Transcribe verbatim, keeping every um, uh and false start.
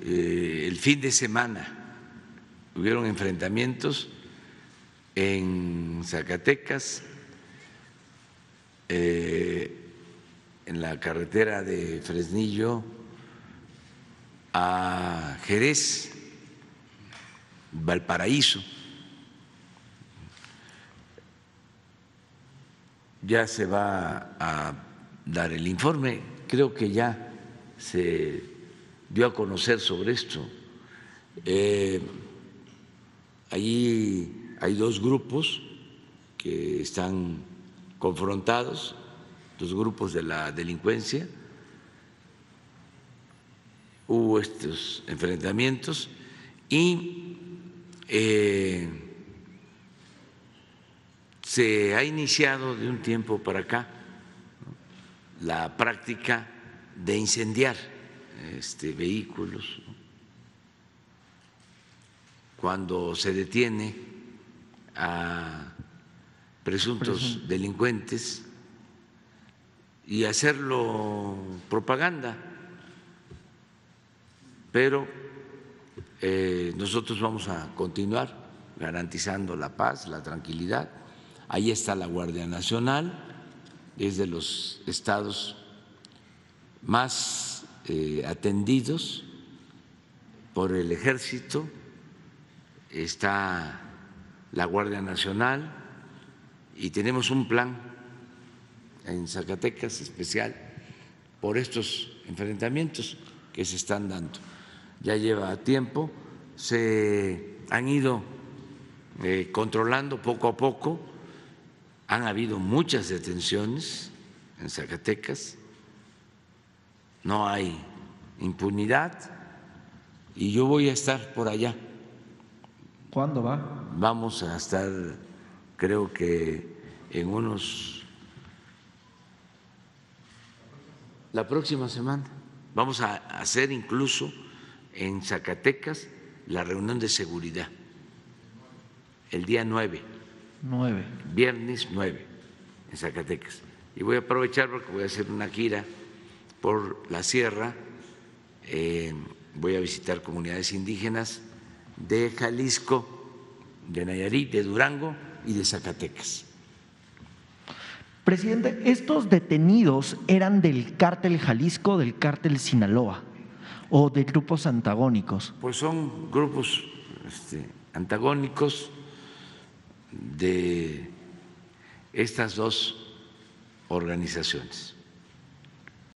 eh, el fin de semana hubieron enfrentamientos en Zacatecas, eh, en la carretera de Fresnillo a Jerez, Valparaíso. Ya se va a dar el informe, creo que ya se dio a conocer sobre esto. Eh, allí hay dos grupos que están confrontados, dos grupos de la delincuencia. Hubo estos enfrentamientos y eh, se ha iniciado de un tiempo para acá la práctica de incendiar este, vehículos cuando se detiene a presuntos delincuentes y hacerlo propaganda, pero eh, nosotros vamos a continuar garantizando la paz, la tranquilidad. Ahí está la Guardia Nacional, es de los estados más eh, atendidos por el Ejército, está la Guardia Nacional y tenemos un plan en Zacatecas especial por estos enfrentamientos que se están dando. Ya lleva tiempo, se han ido eh, controlando poco a poco, han habido muchas detenciones en Zacatecas, no hay impunidad y yo voy a estar por allá. ¿Cuándo va? Vamos a estar, creo que en unos… la próxima semana. Vamos a hacer incluso en Zacatecas la reunión de seguridad, el día nueve. Nueve. Viernes nueve, en Zacatecas. Y voy a aprovechar porque voy a hacer una gira por la sierra, eh, voy a visitar comunidades indígenas de Jalisco, de Nayarit, de Durango y de Zacatecas. Presidente, ¿estos detenidos eran del cártel Jalisco, del cártel Sinaloa o de grupos antagónicos? Pues son grupos este, antagónicos de estas dos organizaciones.